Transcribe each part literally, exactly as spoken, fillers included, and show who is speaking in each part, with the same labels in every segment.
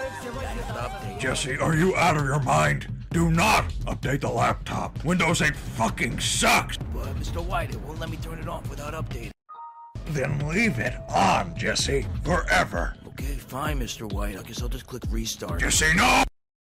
Speaker 1: Jesse, are you out of your mind? Do not update the laptop. Windows eight fucking sucks.
Speaker 2: But Mister White, it won't let me turn it off without updating.
Speaker 1: Then leave it on, Jesse, forever.
Speaker 2: Okay, fine, Mister White. I guess I'll just click restart.
Speaker 1: Jesse, no!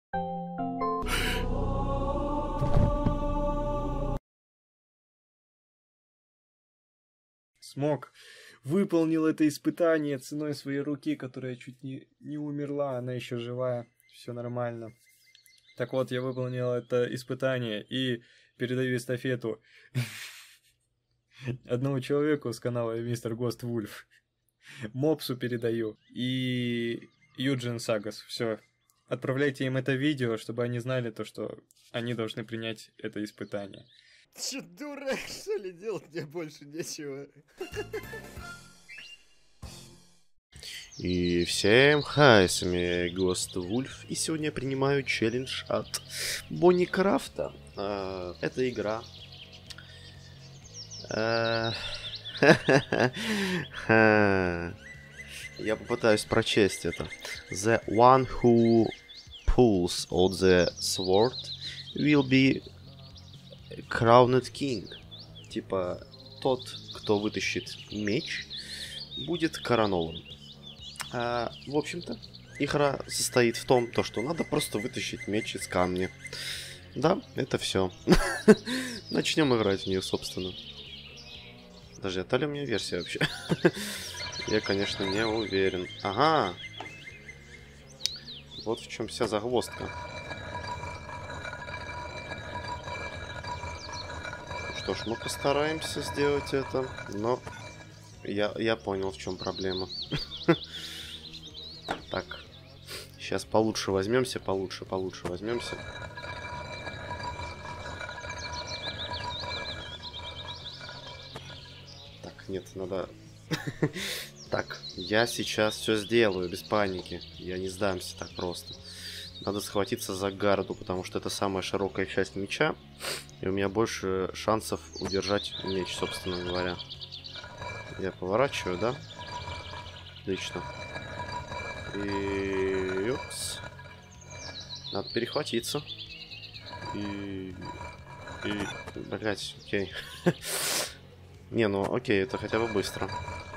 Speaker 3: Смог. Выполнил это испытание ценой своей руки, которая чуть не, не умерла, она еще живая, все нормально. Так вот, я выполнил это испытание и передаю эстафету одному человеку с канала Мистер Гост Вульф, Мопсу передаю и Юджин Сагас. Все. Отправляйте им это видео, чтобы они знали то, что они должны принять это испытание.
Speaker 4: Че, дурак, что ли, делать мне больше нечего?
Speaker 5: И всем хай, с вами Гост Вульф, и сегодня я принимаю челлендж от Бонни Крафта. А, это игра. А, я попытаюсь прочесть это. The one who pulls out the sword will be crowned king. Типа, тот, кто вытащит меч, будет коронован. А, в общем-то, игра состоит в том, то, что надо просто вытащить меч из камня. Да, это все. Начнем играть в нее, собственно. Даже это ли у меня версия вообще? Я, конечно, не уверен. Ага. Вот в чем вся загвоздка. Что ж, мы постараемся сделать это, но я, я понял, в чем проблема. Так, сейчас получше возьмемся, получше, получше возьмемся. Так, нет, надо... Так, я сейчас все сделаю, без паники. Я не сдамся так просто. Надо схватиться за гарду, потому что это самая широкая часть меча. И у меня больше шансов удержать меч, собственно говоря. Я поворачиваю, да? Отлично. И... Юпс. Надо перехватиться. И... И... Блять, окей. Не, ну окей, это хотя бы быстро.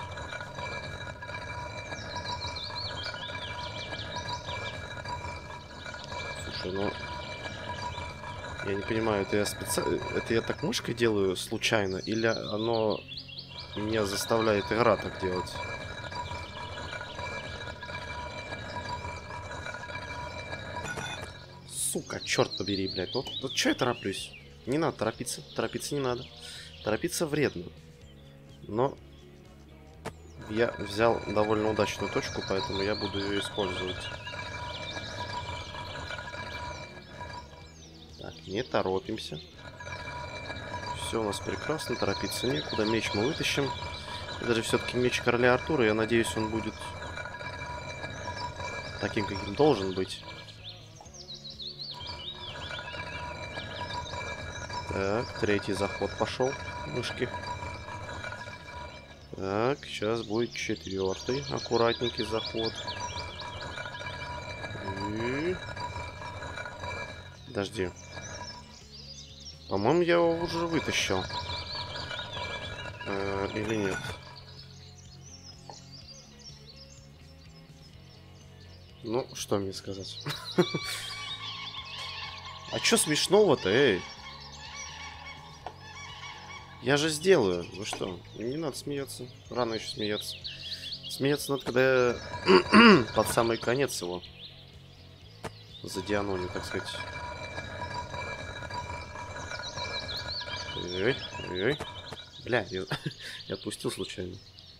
Speaker 5: Слушай, ну... Я не понимаю, это я специально... Это я так мышкой делаю случайно? Или оно меня заставляет игра так делать? Сука, черт побери, блядь. Вот, вот что я тороплюсь? Не надо торопиться. Торопиться не надо. Торопиться вредно. Но я взял довольно удачную точку, поэтому я буду ее использовать. Так, не торопимся. Все у нас прекрасно, торопиться некуда. Меч мы вытащим. Это же все-таки меч короля Артура. Я надеюсь, он будет таким, каким должен быть. Так, третий заход пошел. Мышки. Так, сейчас будет четвертый. Аккуратненький заход. И... Подожди. По-моему, я его уже вытащил. Э, или нет? Ну, что мне сказать? А чё смешного-то, эй? Я же сделаю. Вы что? Не надо смеяться. Рано еще смеяться. Смеяться надо, когда я под самый конец его задианоню, так сказать. Ой, ой. Бля, я, я отпустил случайно.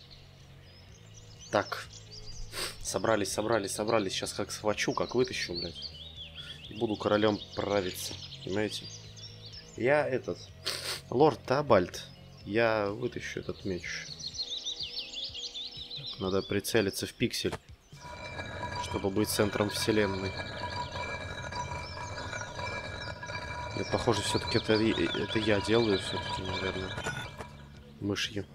Speaker 5: Так. Собрались, собрались, собрались. Сейчас как схвачу, как вытащу, блядь. И буду королем правиться. Понимаете? Я этот... Лорд Табальд. Я вытащу этот меч. Так, надо прицелиться в пиксель. Чтобы быть центром вселенной. Нет, похоже, все-таки это, это я делаю, все-таки, наверное. Мышью.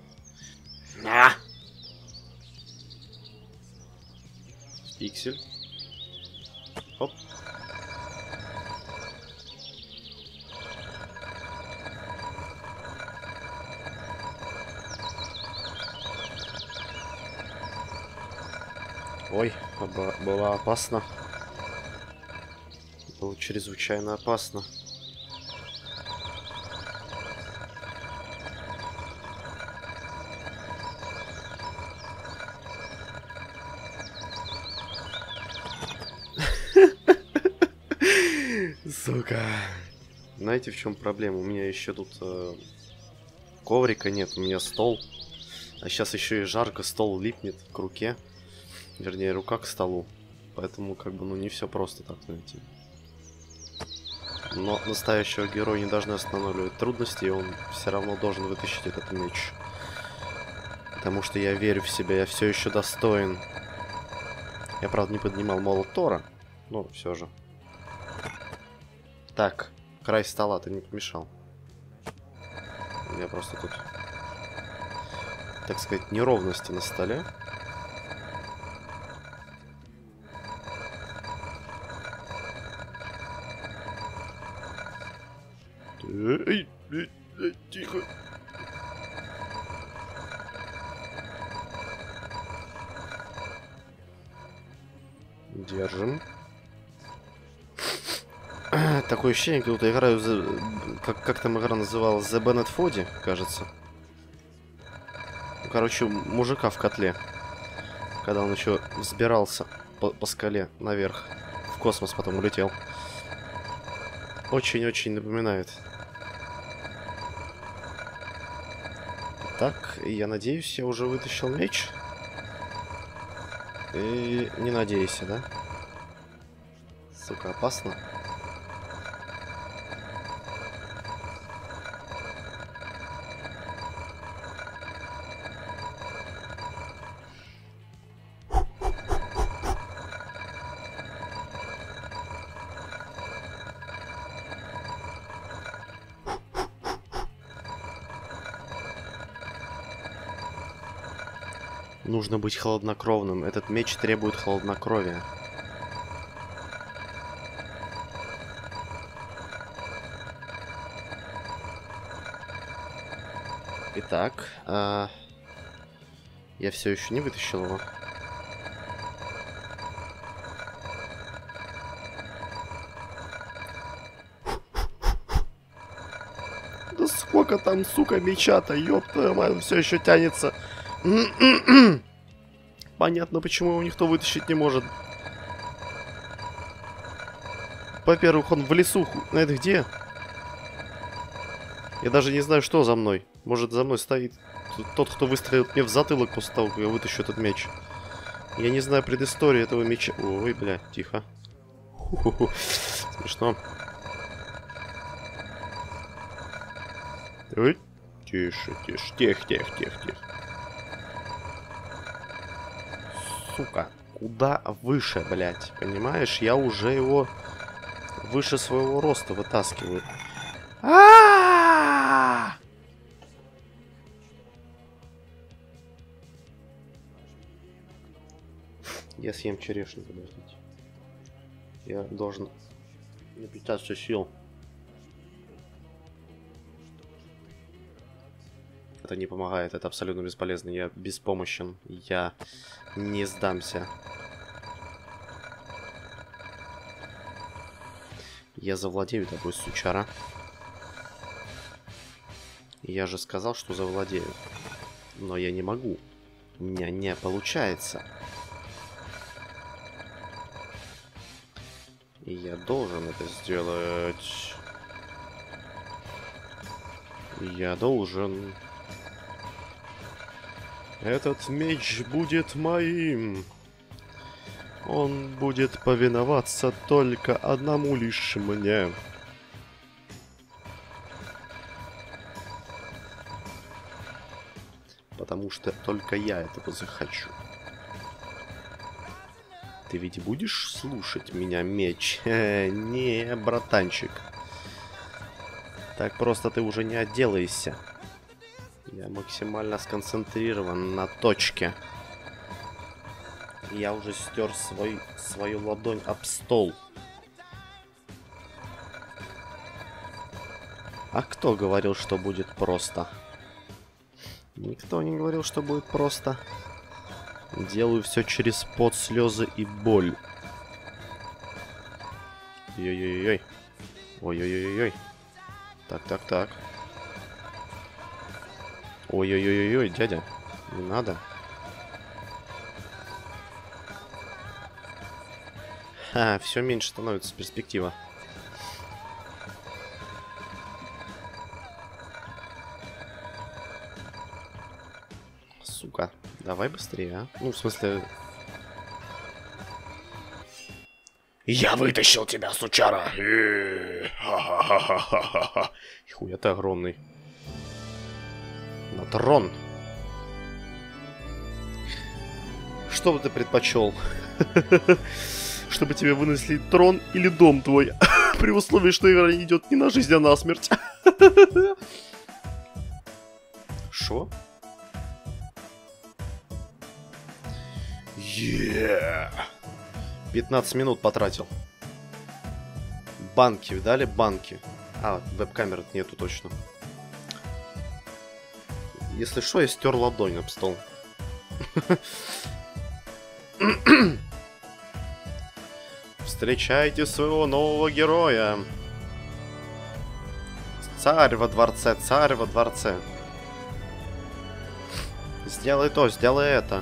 Speaker 5: На! Пиксель. Оп. Ой, было опасно. Было чрезвычайно опасно. Сука. Знаете, в чем проблема? У меня еще тут э, коврика нет, у меня стол. А сейчас еще и жарко, стол липнет к руке. Вернее, рука к столу. Поэтому, как бы, ну, не все просто так, знаете. Но настоящего героя не должны останавливать трудности, и он все равно должен вытащить этот меч. Потому что я верю в себя, я все еще достоин. Я, правда, не поднимал молот Тора, но все же. Так, край стола, ты не помешал. У меня просто тут, так сказать, неровности на столе. Эй, эй, эй, тихо. Держим. Такое ощущение, как будто играю за... Как, как там игра называлась? The Bennett Foddy, кажется. Ну, короче, мужика в котле. Когда он еще взбирался по, по скале наверх. В космос потом улетел. Очень-очень напоминает. Так, я надеюсь, я уже вытащил меч. И не надейся, да? Сука, опасно. Нужно быть хладнокровным. Этот меч требует хладнокровия. Итак, а... я все еще не вытащил его. Да сколько там, сука, меча-то, ёб твою мать, все еще тянется. Понятно, почему его никто вытащить не может. Во-первых, он в лесу. На это где? Я даже не знаю, что за мной. Может, за мной стоит тот, кто выстрелит мне в затылок после того, как я вытащу этот меч. Я не знаю предыстории этого меча. Ой, бля, тихо. Ху-ху-ху. Смешно. Ой. Тише, тише, тихо, тихо, тихо, тихо. Сука, куда выше, блядь, понимаешь? Я уже его выше своего роста вытаскиваю. А-а-а! Я съем черешню, подождите. Я должен напитаться сил. Это не помогает, это абсолютно бесполезно. Я беспомощен. Я не сдамся. Я завладею тобой, сучара. Я же сказал, что завладею. Но я не могу. У меня не получается. И я должен это сделать. Я должен... Этот меч будет моим. Он будет повиноваться только одному лишь мне. Потому что только я этого захочу. Ты ведь будешь слушать меня, меч? Не, братанчик. Так просто ты уже не отделаешься. Я максимально сконцентрирован на точке. Я уже стер свой, свою ладонь об стол. А кто говорил, что будет просто? Никто не говорил, что будет просто. Делаю все через пот, слезы и боль. Ой-ой-ой-ой. Ой-ой-ой-ой. Так, так, так. Ой-ой-ой-ой, дядя. Не надо. Ха, все меньше становится перспектива. Сука, давай быстрее, а? Ну, в смысле... Я вытащил тебя, сучара! Ха-ха-ха-ха-ха-ха! Хуя ты огромный. На трон! Что бы ты предпочел? Чтобы тебе вынесли трон или дом твой? При условии, что игра идет не на жизнь, а на смерть. Шо? Yeah. пятнадцать минут потратил. Банки, видали? Банки. А, веб-камеры нету точно. Если что, я стер ладонь об стол. Встречайте своего нового героя. Царь во дворце, царь во дворце. Сделай то, сделай это.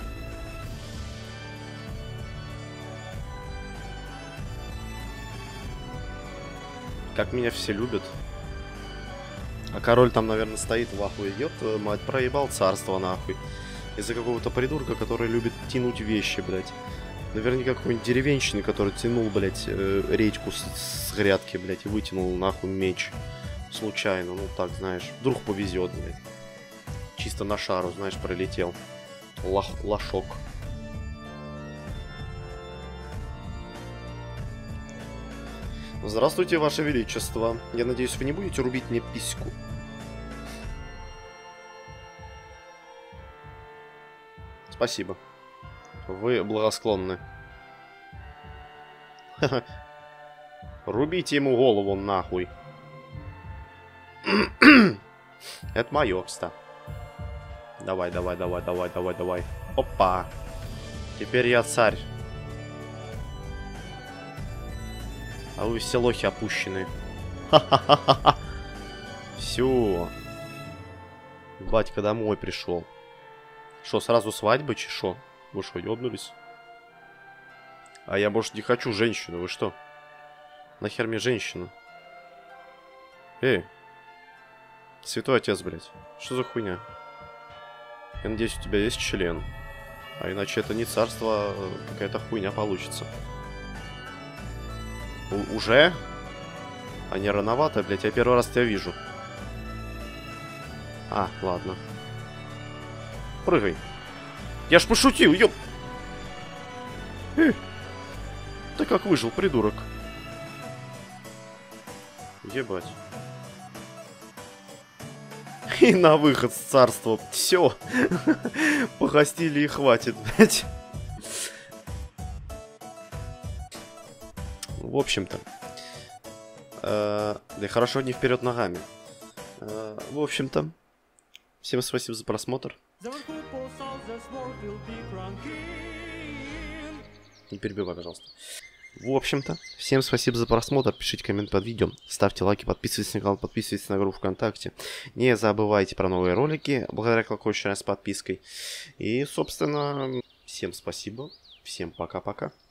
Speaker 5: Как меня все любят. А король там, наверное, стоит в ахуе. Ёб твою мать, проебал царство нахуй. Из-за какого-то придурка, который любит тянуть вещи, блядь. Наверняка какой-нибудь деревенщины, который тянул, блядь, э, редьку с, с грядки, блядь, и вытянул нахуй меч. Случайно, ну так, знаешь. Вдруг повезет, блядь. Чисто на шару, знаешь, пролетел. Лох, лошок. Здравствуйте, Ваше Величество. Я надеюсь, вы не будете рубить мне письку. Спасибо. Вы благосклонны. Рубите ему голову нахуй. Это мое, кстати. Давай, давай, давай, давай, давай, давай. Опа. Теперь я царь. А вы все лохи опущены. Ха-ха-ха-ха. Все. Батька домой пришел. Что, сразу свадьба, чи шо? Вы что, ёбнулись? А я, может, не хочу женщину, вы что? Нахер мне женщина? Эй. Святой отец, блядь. Что за хуйня? Я надеюсь, у тебя есть член. А иначе это не царство, а какая-то хуйня получится. У- уже? А не рановато, блядь, я первый раз тебя вижу. А, ладно. Прыгай. Я ж пошутил, ёп. Э, ты как выжил, придурок. Ебать. И на выход с царства. Все. Погостили и хватит, блядь. В общем-то. Э, да хорошо не вперед ногами. Э, в общем-то. Всем спасибо за просмотр. Не перебивай, пожалуйста. В общем-то, всем спасибо за просмотр. Пишите коммент под видео, ставьте лайки, подписывайтесь на канал, подписывайтесь на группу ВКонтакте. Не забывайте про новые ролики, благодаря колокольчику с подпиской. И, собственно, всем спасибо. Всем пока-пока.